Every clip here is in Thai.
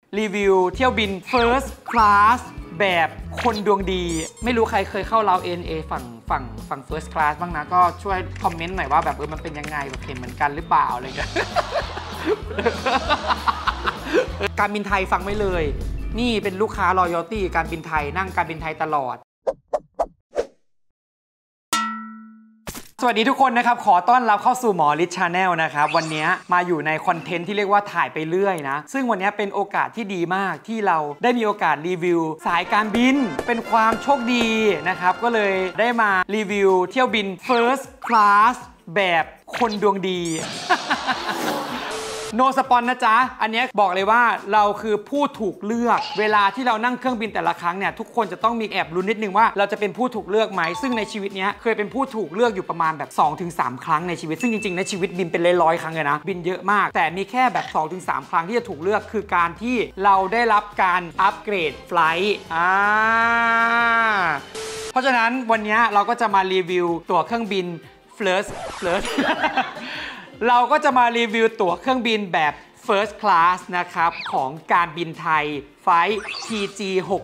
รีวิวเที่ยวบิน First Class แบบคนดวงดีไม่รู้ใครเคยเข้าเรา ANA ฝั่ง First Class บ้างนะก็ช่วยคอมเมนต์หน่อยว่าแบบมันเป็นยังไงแบบเห็นเหมือนกันหรือเปล่าอะไรเงี้ย การบินไทยฟังไว้เลยนี่เป็นลูกค้า Loyalty การบินไทยนั่งการบินไทยตลอดสวัสดีทุกคนนะครับขอต้อนรับเข้าสู่หมอฤทธิ์ Channel นะครับวันนี้มาอยู่ในคอนเทนต์ที่เรียกว่าถ่ายไปเรื่อยนะซึ่งวันนี้เป็นโอกาสที่ดีมากที่เราได้มีโอกาสรีวิวสายการบินเป็นความโชคดีนะครับก็เลยได้มารีวิวเที่ยวบิน First Class แบบคนดวงดี โนสปอนนะจ๊ะอันนี้บอกเลยว่าเราคือผู้ถูกเลือกเวลาที่เรานั่งเครื่องบินแต่ละครั้งเนี่ยทุกคนจะต้องมีแอบลุ้นนิดนึงว่าเราจะเป็นผู้ถูกเลือกไหมซึ่งในชีวิตนี้เคยเป็นผู้ถูกเลือกอยู่ประมาณแบบ 2-3 ครั้งในชีวิตซึ่งจริงๆในชีวิตบินเป็นร้อยๆครั้งเลยนะบินเยอะมากแต่มีแค่แบบ 2-3 ครั้งที่จะถูกเลือกคือการที่เราได้รับการอัปเกรดไฟลท์เพราะฉะนั้นวันนี้เราก็จะมารีวิวตั๋วเครื่องบินFirst เราก็จะมารีวิวตั๋วเครื่องบินแบบ First Class นะครับของการบินไทยไฟล์ TG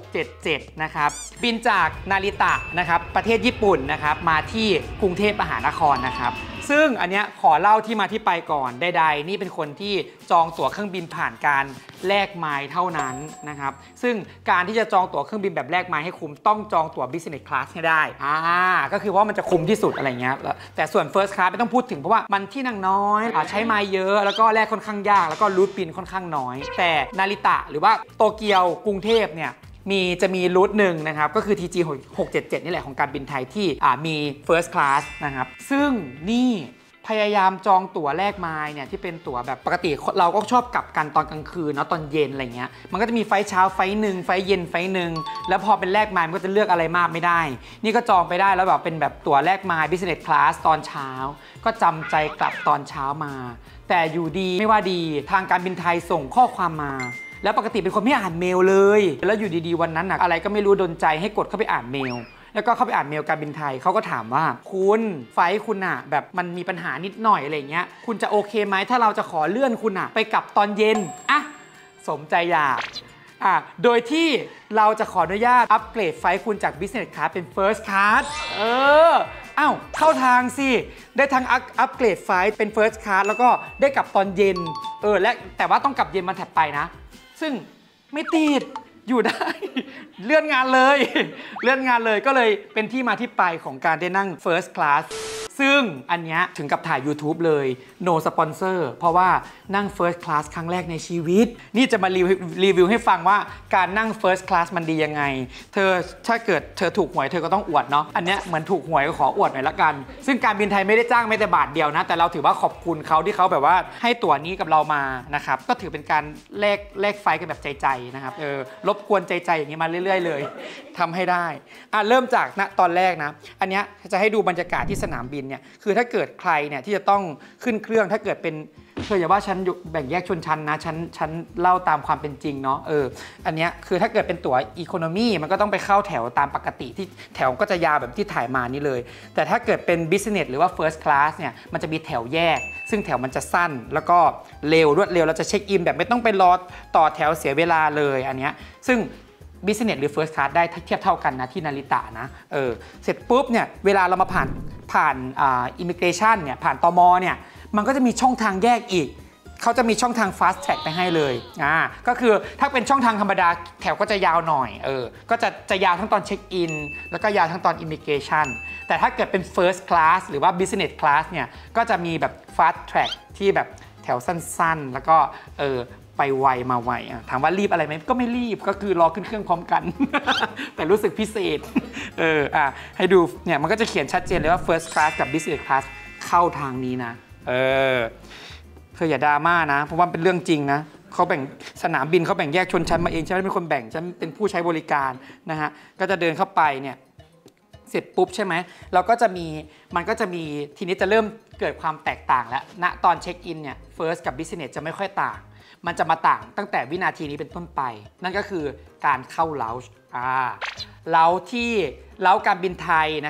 677นะครับบินจากนาริตะนะครับประเทศญี่ปุ่นนะครับมาที่กรุงเทพมหานครนะครับซึ่งอันเนี้ยขอเล่าที่มาที่ไปก่อนใดๆนี่เป็นคนที่จองตั๋วเครื่องบินผ่านการแลกไมล์เท่านั้นนะครับซึ่งการที่จะจองตั๋วเครื่องบินแบบแลกไมล์ให้คุ้มต้องจองตั๋ว Business Class ให้ได้ก็คือว่ามันจะคุ้มที่สุดอะไรเงี้ยแต่ส่วน First Class ไม่ต้องพูดถึงเพราะว่ามันที่นั่งน้อยใช้ไมล์เยอะแล้วก็แลกค่อนข้างยากแล้วก็รูทบินค่อนข้างน้อยแต่นาริตะหรือว่าโตเกียวกรุงเทพเนี่ยจะมีรูทหนึ่งนะครับก็คือ TG 677นี่แหละของการบินไทยที่มี First Class นะครับซึ่งนี่พยายามจองตั๋วแลกไมล์เนี่ยที่เป็นตั๋วแบบปกติเราก็ชอบกลับกันตอนกลางคืนเนาะตอนเย็นอะไรเงี้ยมันก็จะมีไฟล์เช้าไฟล์หนึ่งไฟล์เย็นไฟล์หนึ่งแล้วพอเป็นแลกไมล์มันก็จะเลือกอะไรมากไม่ได้นี่ก็จองไปได้แล้วแบบเป็นแบบตั๋วแลกไมล์ Business Class ตอนเช้าก็จำใจกลับตอนเช้ามาแต่อยู่ดีไม่ว่าดีทางการบินไทยส่งข้อความมาแล้วปกติเป็นคนไม่อ่านเมลเลยแล้วอยู่ดีๆวันนั้นอะไรก็ไม่รู้ดลใจให้กดเข้าไปอ่านเมลแล้วก็เข้าไปอ่านเมลการบินไทยเขาก็ถามว่าคุณไฟล์คุณแบบมันมีปัญหานิดหน่อยอะไรเงี้ยคุณจะโอเคไหมถ้าเราจะขอเลื่อนคุณไปกลับตอนเย็นสมใจอยากโดยที่เราจะขออนุญาตอัปเกรดไฟล์คุณจาก Business Class เป็น First Class เข้าทางสิได้ทั้งอัปเกรดไฟล์เป็น First Class แล้วก็ได้กลับตอนเย็นและแต่ว่าต้องกลับเย็นมาแถบไปนะซึ่งไม่ติดอยู่ได้ เลื่อนงานเลยก็เลยเป็นที่มาที่ไปของการได้นั่ง First Class ซึ่งอันนี้ถึงกับถ่าย YouTube เลย no sponsor เพราะว่านั่ง First Class ครั้งแรกในชีวิตนี่จะมารีวิวให้ฟังว่าการนั่ง First Class มันดียังไงถ้าเกิดเธอถูกหวยเธอก็ต้องอวดเนาะอันนี้เหมือนถูกหวยก็ขออวดหน่อยละกันซึ่งการบินไทยไม่ได้จ้างแม้แต่บาทเดียวนะแต่เราถือว่าขอบคุณเขาที่เขาแบบว่าให้ตั๋วนี้กับเรามานะครับก็ถือเป็นการแลกไฟกันแบบใจๆนะครับรบกวนใจๆอย่างนี้มาเรื่อยๆเลยทำให้ได้เริ่มจากตอนแรกนะอันนี้จะให้ดูบรรยากาศที่สนามบินเนี่ยคือถ้าเกิดใครเนี่ยที่จะต้องขึ้นเครื่องถ้าเกิดเป็นเธออย่าว่าฉันแบ่งแยกชนชั้นนะฉันเล่าตามความเป็นจริงเนาะอันนี้คือถ้าเกิดเป็นตั๋วอีโคโนมี่มันก็ต้องไปเข้าแถวตามปกติที่แถวก็จะยาวแบบที่ถ่ายมานี่เลยแต่ถ้าเกิดเป็น Business หรือว่า First Class เนี่ยมันจะมีแถวแยกซึ่งแถวมันจะสั้นแล้วก็รวดเร็วเราจะเช็คอินแบบไม่ต้องไปรอต่อแถวเสียเวลาเลยอันนี้ซึ่งBusiness หรือ First Class ได้เทียบเท่ากันนะที่นาริตะนะเสร็จปุ๊บเนี่ยเวลาเรามาผ่านImmigration เนี่ยผ่านตมเนี่ยมันก็จะมีช่องทางแยกอีกเขาจะมีช่องทาง Fast Track ไปให้เลยก็คือถ้าเป็นช่องทางธรรมดาแถวก็จะยาวหน่อยก็จะยาวทั้งตอนเช็คอินแล้วก็ยาวทั้งตอน Immigration แต่ถ้าเกิดเป็น First Class หรือว่า Business Class เนี่ยก็จะมีแบบ Fast Track ที่แบบแถวสั้นๆแล้วก็ไปไวมาไวถามว่ารีบอะไรไหมก็ไม่รีบก็คือรอขึ้นเครื่องพร้อมกัน แต่รู้สึกพิเศษให้ดูเนี่ยมันก็จะเขียนชัดเจนเลยว่า First Class กับ Business Class เข้าทางนี้นะเธออย่าดราม่านะเพราะว่าเป็นเรื่องจริงนะเขาแบ่งสนามบินเขาแบ่งแยกชนชั้นมาเองฉันไม่ได้เป็นคนแบ่งฉันเป็นผู้ใช้บริการนะฮะก็จะเดินเข้าไปเนี่ยเสร็จปุ๊บใช่ไหมมันก็จะมีทีนี้จะเริ่มเกิดความแตกต่างแล้วณตอนเช็คอินเนี่ย First กับ Business จะไม่ค่อยต่างมันจะมาต่างตั้งแต่วินาทีนี้เป็นต้นไปนั่นก็คือการเข้าเลาจ์ที่เลาจ์การบินไทยนะครับ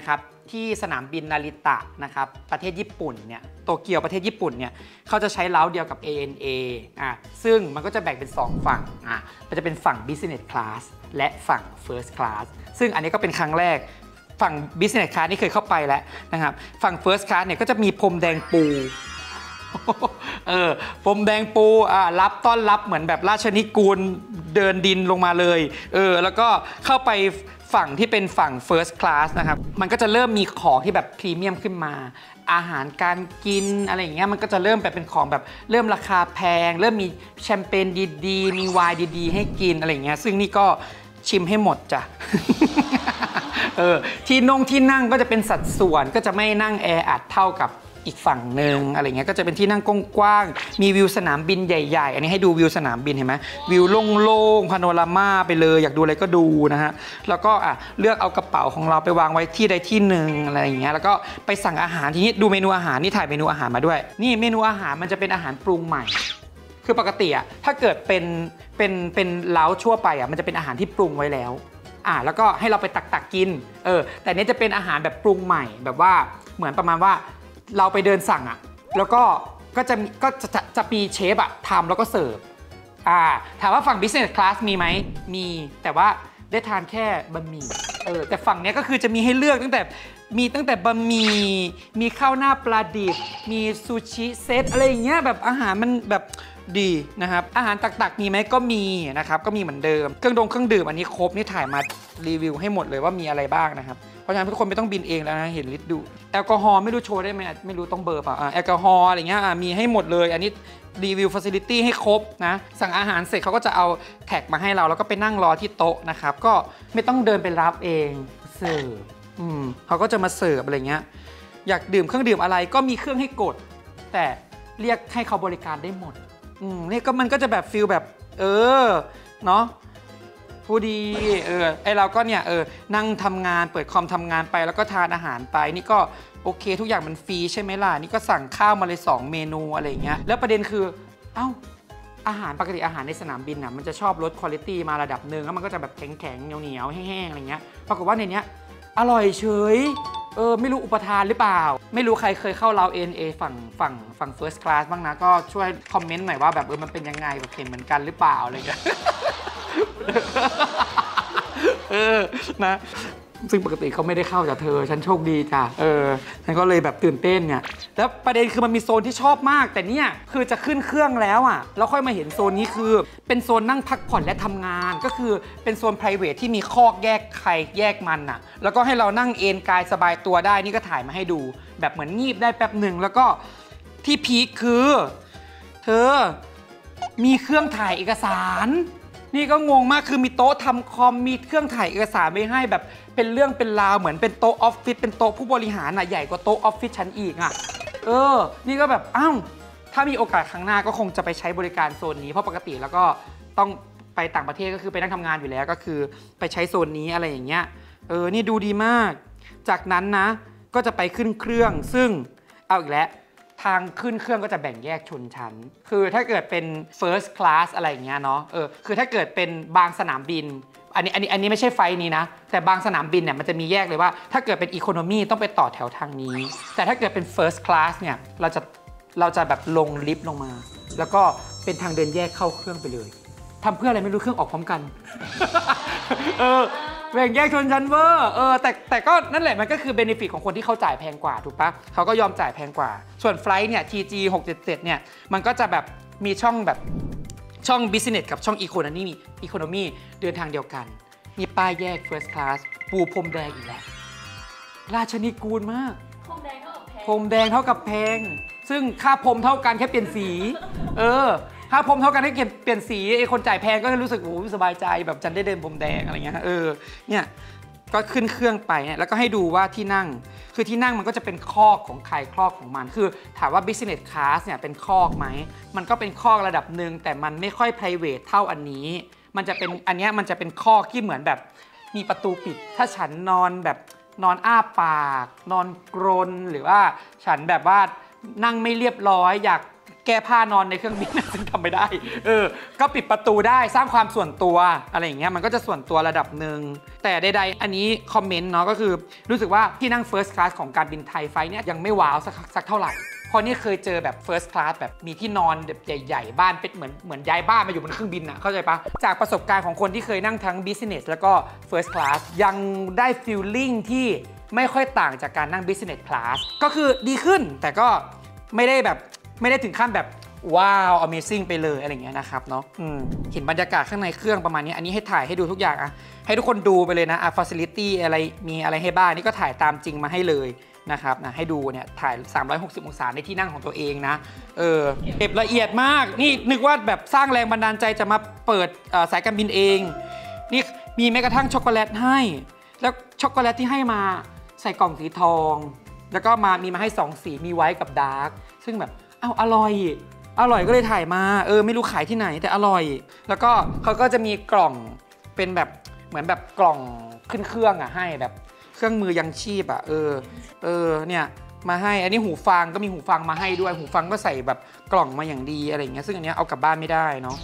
ที่สนามบินนาริตะนะครับประเทศญี่ปุ่นเนี่ยโตเกียวประเทศญี่ปุ่นเนี่ยเขาจะใช้เล้าเดียวกับ ANA ซึ่งมันก็จะแบ่งเป็น2ฝั่งมันจะเป็นฝั่ง Business Class และฝั่ง First Class ซึ่งอันนี้ก็เป็นครั้งแรกฝั่ง Business Class นี่เคยเข้าไปแล้วนะครับฝั่ง First Class เนี่ยก็จะมีพรมแดงปูพรมแดงปูรับต้อนรับเหมือนแบบราชนิกูลเดินดินลงมาเลยแล้วก็เข้าไปฝั่งที่เป็นฝั่ง First Class นะครับมันก็จะเริ่มมีของที่แบบพรีเมียมขึ้นมาอาหารการกินอะไรอย่างเงี้ยมันก็จะเริ่มแบบเป็นของแบบเริ่มราคาแพงเริ่มมีแชมเปญดีๆมีไวน์ดีๆให้กินอะไรอย่างเงี้ยซึ่งนี่ก็ชิมให้หมดจ้ะ ที่นั่งก็จะเป็นสัดส่วนก็จะไม่นั่งแออัดเท่ากับอีกฝั่งหนึ่งอะไรเงี้ยก็จะเป็นที่นั่งกว้างๆมีวิวสนามบินใหญ่ๆอันนี้ให้ดูวิวสนามบินเห็นไหมวิวโล่งๆพาโนรามาไปเลยอยากดูอะไรก็ดูนะฮะแล้วก็เลือกเอากระเป๋าของเราไปวางไว้ที่ใดที่หนึ่งอะไรอย่างเงี้ยแล้วก็ไปสั่งอาหารทีนี้ดูเมนูอาหารนี่ถ่ายเมนูอาหารมาด้วยนี่เมนูอาหารมันจะเป็นอาหารปรุงใหม่คือปกติถ้าเกิดเป็นเล้าทั่วไปมันจะเป็นอาหารที่ปรุงไว้แล้วแล้วก็ให้เราไปตักกินแต่นี้จะเป็นอาหารแบบปรุงใหม่แบบว่าเหมือนประมาณว่าเราไปเดินสั่งแล้วก็จะมีเชฟทำแล้วก็เสิร์ฟถามว่าฝั่ง Business Class มีไหมมีแต่ว่าได้ทานแค่บะหมี่แต่ฝั่งนี้ก็คือจะมีให้เลือกตั้งแต่บะหมี่มีข้าวหน้าปลาดิบมีซูชิเซตอะไรอย่างเงี้ยแบบอาหารมันแบบดีนะครับอาหารตักมีไหมก็มีนะครับก็มีเหมือนเดิมเครื่องดื่มอันนี้ครบนี่ถ่ายมารีวิวให้หมดเลยว่ามีอะไรบ้างนะครับเพราะฉะนั้นทุกคนไม่ต้องบินเองแล้วนะเห็นลิสต์ดูแอลกอฮอล์ไม่รู้โชว์ได้ไหมไม่รู้ต้องเบอร์เปล่าแอลกอฮอล์อะไรเงี้ยมีให้หมดเลยอันนี้รีวิวฟาซิลิตี้ให้ครบนะสั่งอาหารเสร็จเขาก็จะเอาแท็กมาให้เราแล้วก็ไปนั่งรอที่โต๊ะนะครับก็ไม่ต้องเดินไปรับเองเสิร์ฟเขาก็จะมาเสิร์ฟอะไรเงี้ยอยากดื่มเครื่องดื่มอะไรก็มีเครื่องให้กดแต่เรียกให้เขาบริการได้หมดนี่ก็มันก็จะแบบฟิลแบบเนาะผู้ดีไอเราก็เนี่ยนั่งทำงานเปิดคอมทำงานไปแล้วก็ทานอาหารไปนี่ก็โอเคทุกอย่างมันฟรีใช่ไหมล่ะนี่ก็สั่งข้าวมาเลย2เมนูอะไรอย่างเงี้ยแล้วประเด็นคืออาหารปกติอาหารในสนามบินมันจะชอบลดคุณภาพมาระดับหนึ่งแล้วมันก็จะแบบแข็งๆเหนียวๆแห้งๆอะไรเงี้ยปรากฏว่าในเนี้ยอร่อยเฉยไม่รู้อุปทานหรือเปล่าไม่รู้ใครเคยเข้าเรา ANA ฝั่ง First Class บ้างนะก็ช่วยคอมเมนต์หน่อยว่าแบบมันเป็นยังไงแบบเห็นเหมือนกันหรือเปล่าอะไรเงี้ยนะซึ่งปกติเขาไม่ได้เข้าจากเธอฉันโชคดีจ้ะฉันก็เลยแบบตื่นเต้นเนี่ยแล้วประเด็นคือมันมีโซนที่ชอบมากแต่เนี่ยคือจะขึ้นเครื่องแล้วแล้วค่อยมาเห็นโซนนี้คือเป็นโซนนั่งพักผ่อนและทำงานก็คือเป็นโซน private ที่มีคอกแยกใครแยกมันแล้วก็ให้เรานั่งเอนกายสบายตัวได้นี่ก็ถ่ายมาให้ดูแบบเหมือนงีบได้แป๊บหนึ่งแล้วก็ที่พีคคือเธอมีเครื่องถ่ายเอกสารนี่ก็งงมากคือมีโต๊ะทำคอมมีเครื่องถ่ายเอกสารไว้ให้แบบเป็นเรื่องเป็นราวเหมือนเป็นโต๊ะออฟฟิศเป็นโต๊ะผู้บริหารใหญ่กว่าโต๊ะออฟฟิศชั้นอีกนี่ก็แบบถ้ามีโอกาสครั้งหน้าก็คงจะไปใช้บริการโซนนี้เพราะปกติแล้วก็ต้องไปต่างประเทศก็คือไปนั่งทำงานอยู่แล้วก็คือไปใช้โซนนี้อะไรอย่างเงี้ยนี่ดูดีมากจากนั้นนะก็จะไปขึ้นเครื่องซึ่งเอาอีกแล้วทางขึ้นเครื่องก็จะแบ่งแยกชนชั้นคือถ้าเกิดเป็น first class อะไรอย่างเงี้ยเนาะคือถ้าเกิดเป็นบางสนามบินอันนี้ไม่ใช่ไฟนี้นะแต่บางสนามบินเนี่ยมันจะมีแยกเลยว่าถ้าเกิดเป็น economy ต้องไปต่อแถวทางนี้แต่ถ้าเกิดเป็น first class เนี่ยเราจะแบบลงลิฟต์ลงมาแล้วก็เป็นทางเดินแยกเข้าเครื่องไปเลยทำเพื่ออะไรไม่รู้เครื่องออกพร้อมกัน แบ่งแยกชนชั้นเวอร์แต่ก็นั่นแหละมันก็คือเบเนฟิตของคนที่เขาจ่ายแพงกว่าถูกปะเขาก็ยอมจ่ายแพงกว่าส่วนไฟล์เนี่ย TG 677เนี่ยมันก็จะแบบมีช่องแบบ ช่อง Business กับช่อง Economy เดินทางเดียวกันมีป้ายแยก First Class ปูพรมแดงอีกแล้วราชนิกูลมากพรมแดงเท่ากับแพงพรมแดงเท่ากับแพงซึ่งค่าพรมเท่ากันแค่เปลี่ยนสีค่าพรมเท่ากันแค่เปลี่ยนสีไอ้คนจ่ายแพงก็รู้สึกโอ้สบายใจแบบฉันได้เดินพรมแดงอะไรเงี้ยเนี่ยก็ขึ้นเครื่องไปเนี่ยแล้วก็ให้ดูว่าที่นั่งคือที่นั่งมันก็จะเป็นคอกของใครคอกของมันคือถามว่า Business Class เนี่ยเป็นคอกไหมมันก็เป็นคอกระดับหนึ่งแต่มันไม่ค่อย private เท่าอันนี้มันจะเป็นอันนี้มันจะเป็นคอกที่เหมือนแบบมีประตูปิดถ้าฉันนอนแบบนอนอ้าปากนอนกรนหรือว่าฉันแบบว่านั่งไม่เรียบร้อยอยากแก้ผ้านอนในเครื่องบินซึ่งทำไม่ได้ก็ปิดประตูได้สร้างความส่วนตัวอะไรอย่างเงี้ยมันก็จะส่วนตัวระดับหนึ่งแต่ใดๆอันนี้คอมเมนต์เนาะก็คือรู้สึกว่าที่นั่ง First Class ของการบินไทยไฟเนี่ยยังไม่ว้าวสักเท่าไหร่เพราะนี่เคยเจอแบบ First Class แบบมีที่นอนแบบใหญ่ๆบ้านเป็นเหมือนย้ายบ้านมาอยู่บนเครื่องบินอ่ะเข้าใจปะจากประสบการณ์ของคนที่เคยนั่งทั้ง Business แล้วก็ First Class ยังได้ feeling ที่ไม่ค่อยต่างจากการนั่ง Business Class ก็คือดีขึ้นแต่ก็ไม่ได้ถึงขั้นแบบว้าว Amazing ไปเลยอะไรเงี้ยนะครับเนาะเห็นบรรยากาศข้างในเครื่องประมาณนี้อันนี้ให้ถ่ายให้ดูทุกอย่างอะให้ทุกคนดูไปเลยนะfacility อะไรมีอะไรให้บ้างนี่ก็ถ่ายตามจริงมาให้เลยนะครับนะให้ดูเนี่ยถ่าย360องศาในที่นั่งของตัวเองนะเก็บละเอียดมากนี่นึกว่าแบบสร้างแรงบันดาลใจจะมาเปิดสายการบินเองนี่มีแม้กระทั่งช็อกโกแลตให้แล้วช็อกโกแลตที่ให้มาใส่กล่องสีทองแล้วก็มีมาให้2สีมีไวท์กับดาร์กซึ่งแบบอร่อยก็เลยถ่ายมาไม่รู้ขายที่ไหนแต่อร่อยแล้วก็เขาก็จะมีกล่องเป็นแบบเหมือนแบบกล่องขึ้นเครื่องอ่ะให้แบบเครื่องมือยังชีพอ่ะเนี่ยมาให้อันนี้หูฟังก็มีหูฟังมาให้ด้วยหูฟังก็ใส่แบบกล่องมาอย่างดีอะไรอย่างเงี้ยซึ่งอันเนี้ยเอากลับบ้านไม่ได้เนาะ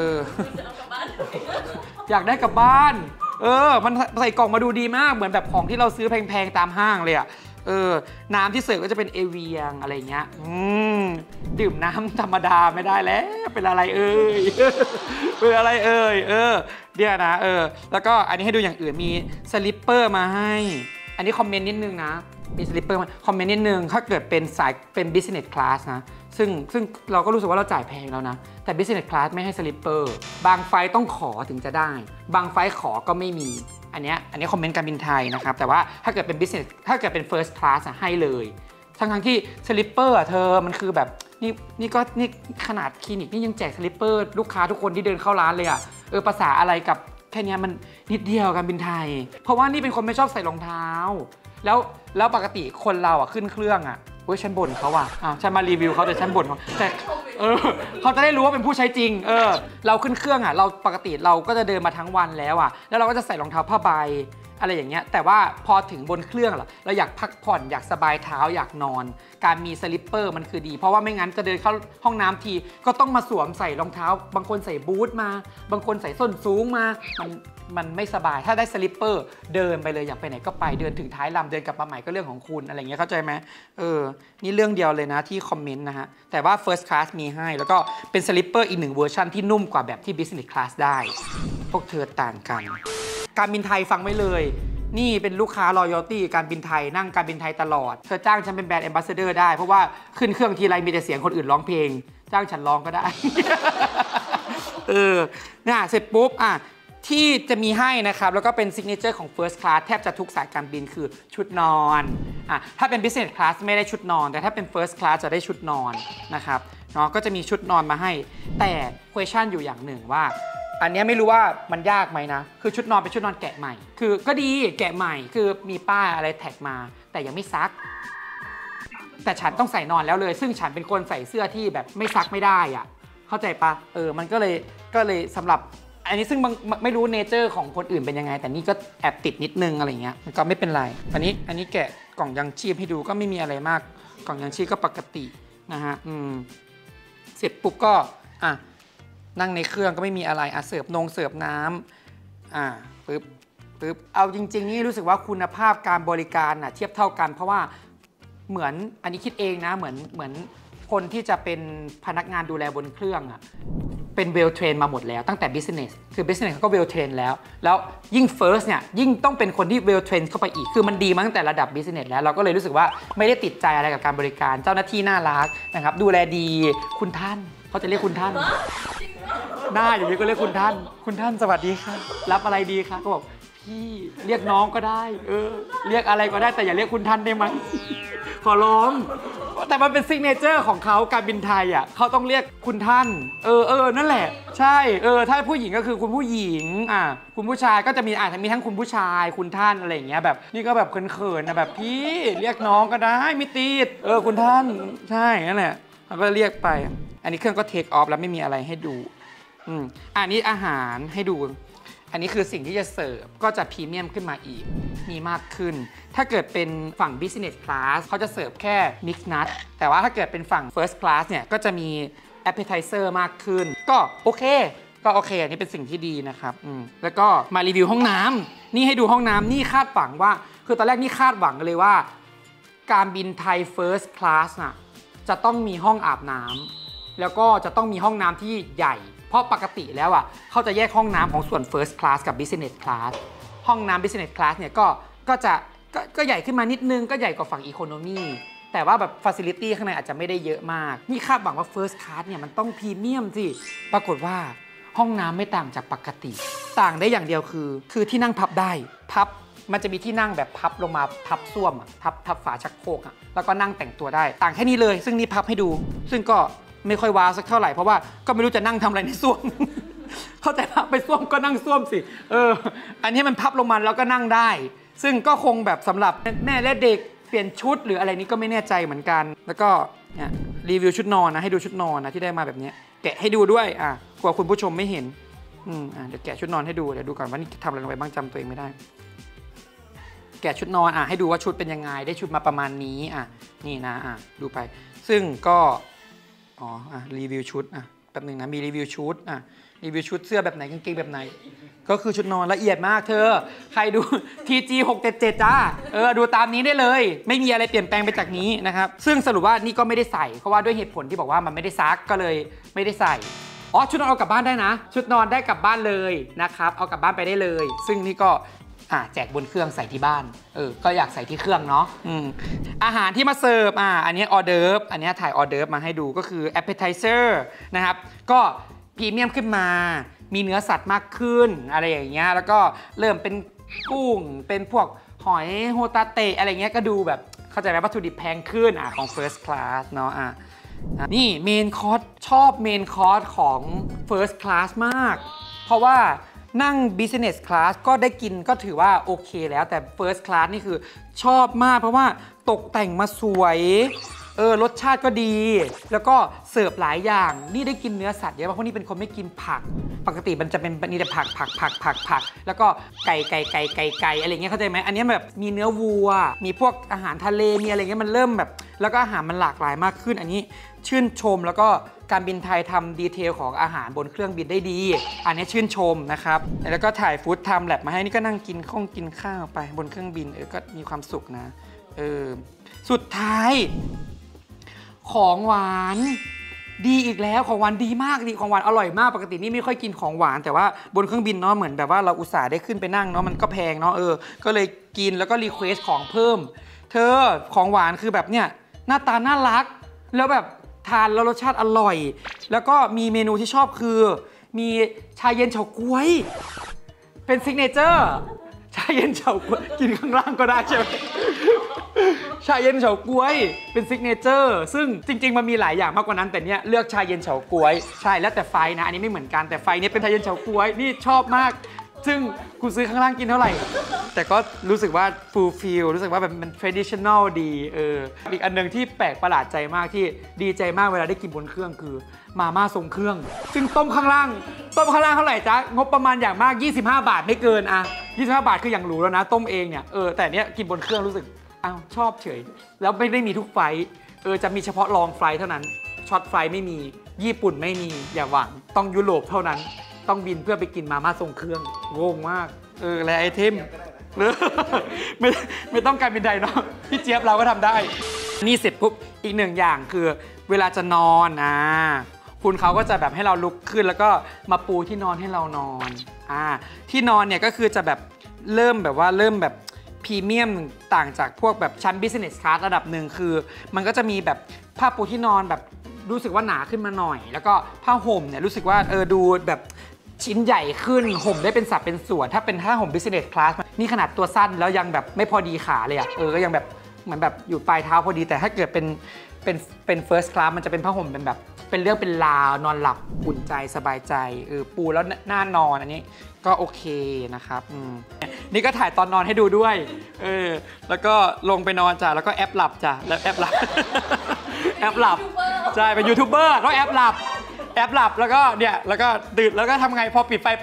อยากได้กลับบ้านมันใส่กล่องมาดูดีมากเหมือนแบบของที่เราซื้อแพงๆตามห้างเลยอ่ะน้ำที่เสิร์ฟก็จะเป็นเอเวียงอะไรเงี้ยดื่มน้ำธรรมดาไม่ได้แล้วเป็นอะไรเป็นอะไรเนี่ยนะแล้วก็อันนี้ให้ดูอย่างอื่นมีสลิปเปอร์มาให้อันนี้คอมเมนต์นิดนึงนะมีสลิปเปอร์มาคอมเมนต์นิดนึงถ้าเกิดเป็นสายเป็น business class นะซึ่งเราก็รู้สึกว่าเราจ่ายแพงแล้วนะแต่ business class ไม่ให้สลิปเปอร์บางไฟต้องขอถึงจะได้บางไฟขอก็ไม่มีอันนี้คอมเมนต์การบินไทยนะครับแต่ว่าถ้าเกิดเป็น business ถ้าเกิดเป็น first class ให้เลยทั้งที่สลิปเปอร์เธอมันคือแบบนี่ขนาดคลินิกนี่ยังแจกสลิปเปอร์ลูกค้าทุกคนที่เดินเข้าร้านเลยอ่ะภาษาอะไรกับแค่นี้มันนิดเดียวการบินไทยเพราะว่านี่เป็นคนไม่ชอบใส่รองเท้าแล้วปกติคนเราอ่ะขึ้นเครื่องอ่ะฉันบ่นเขาอ่ะฉันมารีวิวเขาแต่ฉันบ่นเขาแต่เขาจะได้รู้ว่าเป็นผู้ใช้จริงเราขึ้นเครื่องอ่ะเราปกติเราก็จะเดินมาทั้งวันแล้วอ่ะแล้วเราก็จะใส่รองเท้าผ้าใบอะไรอย่างเงี้ยแต่ว่าพอถึงบนเครื่องเราอยากพักผ่อนอยากสบายเท้าอยากนอนการมีสลิปเปอร์มันคือดีเพราะว่าไม่งั้นจะเดินเข้าห้องน้ำทีก็ต้องมาสวมใส่รองเท้าบางคนใส่บูทมาบางคนใส่ส้นสูงมามันไม่สบายถ้าได้สลิปเปอร์เดินไปเลยอยากไปไหนก็ไปเดินถึงท้ายลำเดินกลับมาใหม่ก็เรื่องของคุณอะไรเงี้ยเข้าใจไหมนี่เรื่องเดียวเลยนะที่คอมเมนต์นะฮะแต่ว่า First Class มีให้แล้วก็เป็นสลิปเปอร์อีก1เวอร์ชันที่นุ่มกว่าแบบที่ Business Class ได้พวกเธอต่างกันการบินไทยฟังไว้เลยนี่เป็นลูกค้า loyalty การบินไทยนั่งการบินไทยตลอดเธอจ้างฉันเป็นแบรนด์ ambassador ได้เพราะว่าขึ้นเครื่องทีไรมีแต่เสียงคนอื่นร้องเพลงจ้างฉันร้องก็ได้ เนี่ยเสร็จปุ๊บที่จะมีให้นะครับแล้วก็เป็นซิกเนเจอร์ของ First Class แทบจะทุกสายการบินคือชุดนอนถ้าเป็น Business Class ไม่ได้ชุดนอนแต่ถ้าเป็น First Class จะได้ชุดนอนนะครับเนาะก็จะมีชุดนอนมาให้แต่ question อยู่อย่างหนึ่งว่าอันนี้ไม่รู้ว่ามันยากไหมนะคือชุดนอนเป็นชุดนอนแกะใหม่คือก็ดีแกะใหม่คือมีป้ายอะไรแท็กมาแต่ยังไม่ซักแต่ฉันต้องใส่นอนแล้วเลยซึ่งฉันเป็นคนใส่เสื้อที่แบบไม่ซักไม่ได้อ่ะเข้าใจปะมันก็เลยสำหรับอันนี้ซึ่งไม่รู้เนเจอร์ของคนอื่นเป็นยังไงแต่นี่ก็แอบติดนิดนึงอะไรเงี้ยมันก็ไม่เป็นไรอันนี้แกะกล่องยังชีพให้ดูก็ไม่มีอะไรมากกล่องยังชีพก็ปกตินะฮะเสร็จปุ๊บก็นั่งในเครื่องก็ไม่มีอะไรเสิร์ฟน้ำปึ๊บเอาจริงๆนี่รู้สึกว่าคุณภาพการบริการเทียบเท่ากันเพราะว่าเหมือนอันนี้คิดเองนะเหมือนคนที่จะเป็นพนักงานดูแลบนเครื่องเป็นเวลเทรนมาหมดแล้วตั้งแต่ business คือ business เขาก็เวลเทรนแล้วยิ่ง first เนี่ยยิ่งต้องเป็นคนที่เวลเทรนเข้าไปอีกคือมันดีมาตั้งแต่ระดับ business แล้วเราก็เลยรู้สึกว่าไม่ได้ติดใจอะไรกับการบริการเจ้าหน้าที่น่ารักนะครับดูแลดีคุณท่านเขาจะเรียกคุณท่านหน้าอย่างนี้ก็เรียกคุณท่านสวัสดีค่ะรับอะไรดีคะก็บอกพี่เรียกน้องก็ได้เรียกอะไรก็ได้แต่อย่าเรียกคุณท่านได้ไหมขอร้องแต่มันเป็นซิกเนเจอร์ของเขาการบินไทยเขาต้องเรียกคุณท่านนั่นแหละใช่ถ้าผู้หญิงก็คือคุณผู้หญิงคุณผู้ชายก็จะมีมีทั้งคุณผู้ชายคุณท่านอะไรอย่างเงี้ยแบบนี่ก็แบบเขินๆนะแบบพี่เรียกน้องก็ได้ไม่ติดคุณท่านใช่นั่นแหละเราก็เรียกไปอันนี้เครื่องก็เทคออฟแล้วไม่มีอะไรให้ดูอันนี้อาหารให้ดูอันนี้คือสิ่งที่จะเสิร์ฟก็จะพรีเมียมขึ้นมาอีกมีมากขึ้นถ้าเกิดเป็นฝั่ง Business Class เขาจะเสิร์ฟแค่ Mix Nut แต่ว่าถ้าเกิดเป็นฝั่ง First Class เนี่ยก็จะมี Appetizer มากขึ้นก็โอเคอันนี้เป็นสิ่งที่ดีนะครับแล้วก็มารีวิวห้องน้ำนี่ให้ดูห้องน้ำนี่คาดหวังว่าคือตอนแรกนี่คาดหวังเลยว่าการบินไทย First Class น่ะจะต้องมีห้องอาบน้ำแล้วก็จะต้องมีห้องน้ำที่ใหญ่เพราะปกติแล้วอ่ะเขาจะแยกห้องน้ำของส่วน First Class กับ Business Class ห้องน้ำ Business Class เนี่ยก็ใหญ่ขึ้นมานิดนึงก็ใหญ่กว่าฝั่ง Economy แต่ว่าแบบ Facility ข้างในอาจจะไม่ได้เยอะมากนี่คาดหวังว่า First Class เนี่ยมันต้องพรีเมียมสิปรากฏว่าห้องน้ำไม่ต่างจากปกติต่างได้อย่างเดียวคือที่นั่งพับได้พับมันจะมีที่นั่งแบบพับลงมาพับส้วมพับฝาชักโครกแล้วก็นั่งแต่งตัวได้ต่างแค่นี้เลยซึ่งนี่พับให้ดูซึ่งก็ไม่ค่อยว้าวสักเท่าไหร่เพราราะว่าก็ไม่รู้จะนั่งทำอะไรในส้วม เข้าใจพับไปส้วมก็นั่งส้วมสิอันนี้มันพับลงมาแล้วก็นั่งได้ซึ่งก็คงแบบสำหรับแม่และเด็กเปลี่ยนชุดหรืออะไรนี้ก็ไม่แน่ใจเหมือนกันแล้วก็เนี่ยรีวิวชุดนอนนะให้ดูชุดนอนนะที่ได้มาแบบนี้แกะให้ดูด้วยกลัวคุณผู้ชมไม่เห็นเดี๋ยวแกะชุดนอนให้ดูเดี๋ยวดูก่อนว่านี่ทำอะไรลงไปบ้างจำตัวเองไม่ได้แกะชุดนอนให้ดูว่าชุดเป็นยังไงได้ชุดมาประมาณนี้นี่นะดูไปซึ่งก็รีวิวชุดแป๊บนึงนะมีรีวิวชุดรีวิวชุดเสื้อแบบไหนกางเกงแบบไหนก็คือชุดนอนละเอียดมากเธอใครดู TG 677จ้าดูตามนี้ได้เลยไม่มีอะไรเปลี่ยนแปลงไปจากนี้นะครับซึ่งสรุปว่านี่ก็ไม่ได้ใส่เพราะว่าด้วยเหตุผลที่บอกว่ามันไม่ได้ซักก็เลยไม่ได้ใส่ชุดนอนเอากลับบ้านได้นะชุดนอนได้กลับบ้านเลยนะครับเอากลับบ้านไปได้เลยซึ่งนี่ก็แจกบนเครื่องใส่ที่บ้านก็อยากใส่ที่เครื่องเนาะอาหารที่มาเสิร์ฟอันนี้ออเดิร์ฟอันนี้ถ่ายออเดิร์ฟมาให้ดูก็คือ appetizer นะครับก็พรีเมียมขึ้นมามีเนื้อสัตว์มากขึ้นอะไรอย่างเงี้ยแล้วก็เริ่มเป็นกุ้งเป็นพวกหอยโฮตาเตะอะไรเงี้ยก็ดูแบบเข้าใจไหมวัตถุดิบแพงขึ้นของ first class เนาะนี่เมนคอร์สชอบเมนคอร์สของ first class มากเพราะว่านั่ง business class ก็ได้กินก็ถือว่าโอเคแล้วแต่ first class นี่คือชอบมากเพราะว่าตกแต่งมาสวยรสชาติก็ดีแล้วก็เสิร์ฟหลายอย่างนี่ได้กินเนื้อสัตว์เยอะเพราะนี่เป็นคนไม่กินผักปกติมันจะเป็นนี่แต่ผักแล้วก็ไก่อะไรเงี้ยเข้าใจไหมอันนี้แบบมีเนื้อวัวมีพวกอาหารทะเลมีอะไรเงี้ยมันเริ่มแบบแล้วก็อาหารมันหลากหลายมากขึ้นอันนี้ชื่นชมแล้วก็การบินไทยทำดีเทลของอาหารบนเครื่องบินได้ดีอันนี้ชื่นชมนะครับแล้วก็ถ่ายฟู้ดไทม์แลบมาให้นี่ก็นั่งกินข้าวไปบนเครื่องบินก็มีความสุขนะสุดท้ายของหวานดีอีกแล้วของหวานดีมากดีของหวานอร่อยมากปกตินี่ไม่ค่อยกินของหวานแต่ว่าบนเครื่องบินเนาะเหมือนแบบว่าเราอุตส่าห์ได้ขึ้นไปนั่งเนาะมันก็แพงเนาะก็เลยกินแล้วก็รีเควสของเพิ่มเธอของหวานคือแบบเนี่ยหน้าตาน่ารักแล้วแบบทานแล้วรสชาติอร่อยแล้วก็มีเมนูที่ชอบคือมีชาเย็นเฉาก๊วยเป็นซิกเนเจอร์ชาเย็นเฉาก๊วยกินข้างล่างก็ได้ใช่ไหมชาเย็นเฉาก๊วยเป็นซิกเนเจอร์ซึ่งจริงๆมันมีหลายอย่างมากกว่านั้นแต่เนี้ยเลือกชาเย็นเฉาก๊วยใช่แล้วแต่ไฟนะอันนี้ไม่เหมือนกันแต่ไฟนี้เป็นชาเย็นเฉาก๊วยนี่ชอบมากซึ่งกูซื้อข้างล่างกินเท่าไหร่แต่ก็รู้สึกว่าฟูลฟิลรู้สึกว่าแบบมัน traditional ดีอีกอันนึงที่แปลกประหลาดใจมากที่ดีใจมากเวลาได้กินบนเครื่องคือมาม่าทรงเครื่องซึ่งต้มข้างล่างเท่าไหร่จ๊ะงบประมาณอย่างมาก25 บาทไม่เกิน25 บาทคืออย่างหรูแล้วนะต้มเองเนี่ยแต่เนี้ยกินบนเครื่องรู้สึกชอบเฉยแล้วไม่ได้มีทุกไฟจะมีเฉพาะลองไฟเท่านั้นช็อตไฟไม่มีญี่ปุ่นไม่มีอย่าหวังต้องยุโรปเท่านั้นต้องบินเพื่อไปกินมาม่าทรงเครื่องงงมากและไอเทมไม่ต้องการบินใดเนาะพี่เจี๊ยบเราก็ทำได้นี่เสร็จปุ๊บอีกหนึ่งอย่างคือเวลาจะนอนคุณเขาก็จะแบบให้เราลุกขึ้นแล้วก็มาปูที่นอนให้เรานอนที่นอนเนี่ยก็คือจะแบบเริ่มแบบพรีเมียมต่างจากพวกแบบชั้น business class ระดับหนึ่งคือมันก็จะมีแบบผ้าปูที่นอนแบบรู้สึกว่าหนาขึ้นมาหน่อยแล้วก็ผ้าห่มเนี่ยรู้สึกว่าดูแบบชิ้นใหญ่ขึ้นห่มได้เป็นสัดเป็นส่วนถ้าเป็นผ้าห่ม business class นี่ขนาดตัวสั้นแล้วยังแบบไม่พอดีขาเลยก็ยังแบบเหมือนแบบอยู่ปลายเท้าพอดีแต่ถ้าเกิดเป็น first class มันจะเป็นผ้าห่มเป็นแบบเป็นเรื่องเป็นราวนอนหลับอุ่นใจสบายใจปูแล้วน่านอนอันนี้ก็โอเคนะครับนี่ก็ถ่ายตอนนอนให้ดูด้วยแล้วก็ลงไปนอนจ้ะแล้วก็แอปหลับจ้ะแล้วแอปหลับ แอปหลับใช่เป็นยูทูบเบอร์ต้องแอปหลับแล้วก็เนี่ยแล้วก็ตื่นแล้วก็ทำไงพอปิดไฟปุ๊บ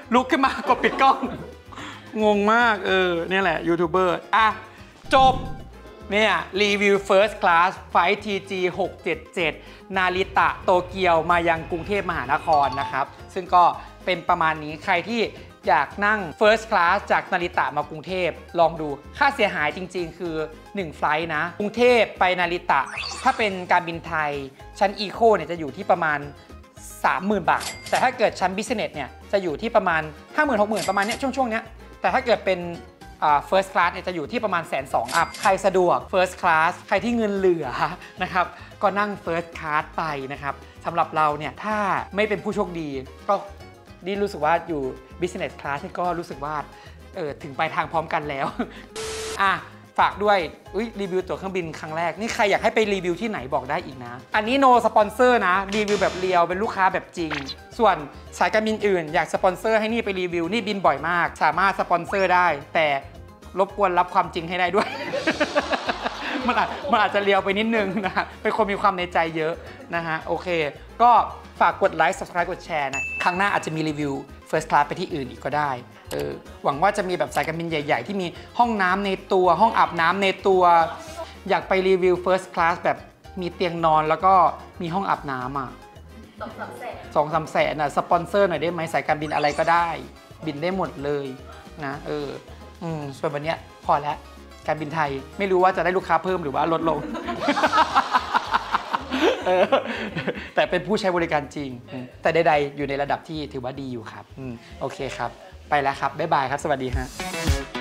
ลุกขึ้นมากดปิดกล้องงงมากเนี่ยแหละยูทูบเบอร์จบเนี่ยรีวิว First Class Flight TG 677นาริตะโตเกียวมายังกรุงเทพมหานครนะครับซึ่งก็เป็นประมาณนี้ใครที่อยากนั่ง First Class จากนาริตะมากรุงเทพลองดูค่าเสียหายจริงๆคือ1ไฟล์นะกรุงเทพไปนาริตะถ้าเป็นการบินไทยชั้น Eco เนี่ยจะอยู่ที่ประมาณ 30,000 บาทแต่ถ้าเกิดชั้น Business เนี่ยจะอยู่ที่ประมาณ 50,000-60,000 ประมาณเนี้ยช่วงเนี้ยแต่ถ้าเกิดเป็นFirst Class เนี่ยจะอยู่ที่ประมาณ120,000 อัพใครสะดวก First Class ใครที่เงินเหลือนะครับก็นั่ง First Class ไปนะครับสำหรับเราเนี่ยถ้าไม่เป็นผู้โชคดีก็ดีรู้สึกว่าอยู่ Business Class นี่ก็รู้สึกว่าถึงปลายทางพร้อมกันแล้ว ฝากด้วยรีวิวตั๋วเครื่องบินครั้งแรกนี่ใครอยากให้ไปรีวิวที่ไหนบอกได้อีกนะอันนี้ no สปอนเซอร์นะรีวิวแบบเรียวเป็นลูกค้าแบบจริงส่วนสายการบินอื่นอยากสปอนเซอร์ให้นี่ไปรีวิวนี่บินบ่อยมากสามารถสปอนเซอร์ได้แต่รบกวนรับความจริงให้ได้ด้วย มันอาจจะเรียวไปนิดนึงนะเป็นคนมีความในใจเยอะนะฮะโอเคก็ฝากกดไลค์ subscribe กดแชร์นะครั้งหน้าอาจจะมีรีวิว First Class ไปที่อื่นอีกก็ได้หวังว่าจะมีแบบสายการบินใหญ่ๆที่มีห้องน้ำในตัวห้องอาบน้ำในตัวอยากไปรีวิว First Class แบบมีเตียงนอนแล้วก็มีห้องอาบน้ำ2-3 แสนนะสปอนเซอร์หน่อยได้ไหมสายการบินอะไรก็ได้บินได้หมดเลยนะส่วนวันนี้พอแล้วการบินไทยไม่รู้ว่าจะได้ลูกค้าเพิ่มหรือว่าลดลง แต่เป็นผู้ใช้บริการจริงแต่ใดๆอยู่ในระดับที่ถือว่าดีอยู่ครับโอเคครับไปแล้วครับบ๊ายบายครับสวัสดีฮะ